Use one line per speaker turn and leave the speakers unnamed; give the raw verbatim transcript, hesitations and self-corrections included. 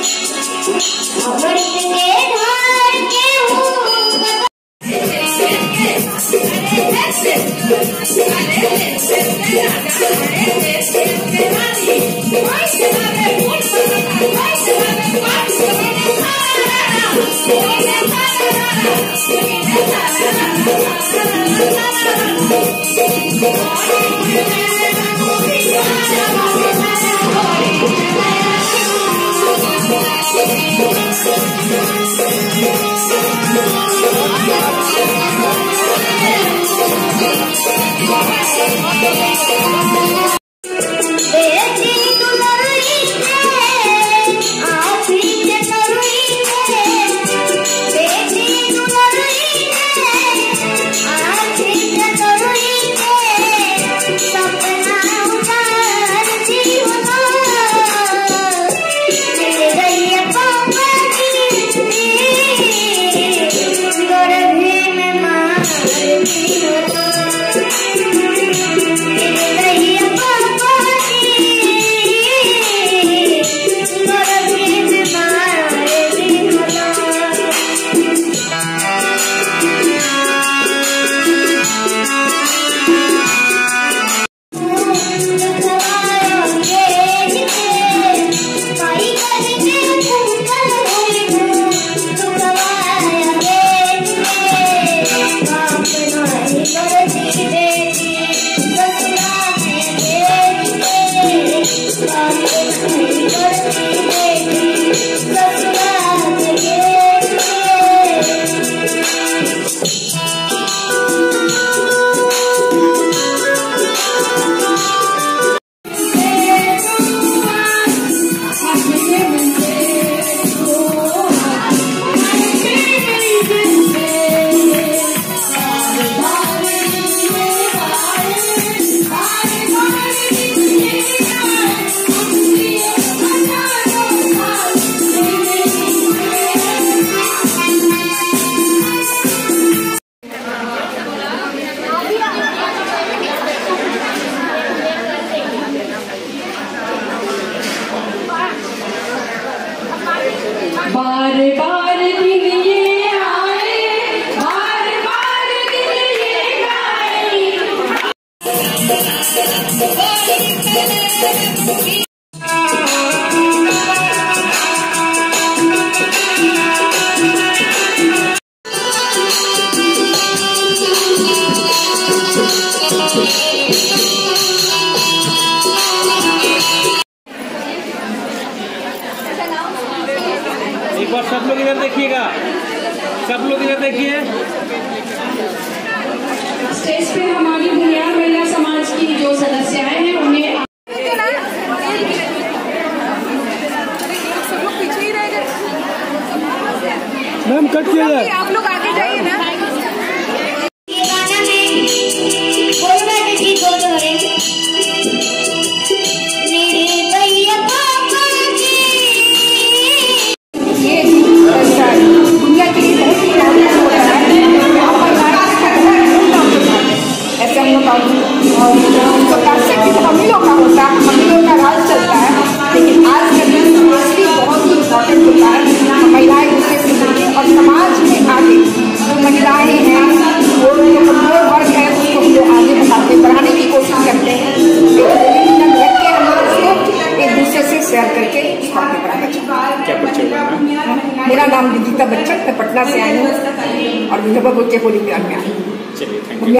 बार बार दिन ये आए, बार बार दिन ये आए।
एक बार सब लोग इधर देखिएगा, सब लोग इधर देखिए।
स्टेज पे हमारी बुनियाद महिला समाज की जो सदस्याएं हैं उन्हें
मैम कट किया जाए,
आप लोग आगे जाइए ना।
मेरा नाम विदिता बच्चन, मैं पटना से आई हूँ और विधवा बच्चे को लेकर आई हूँ।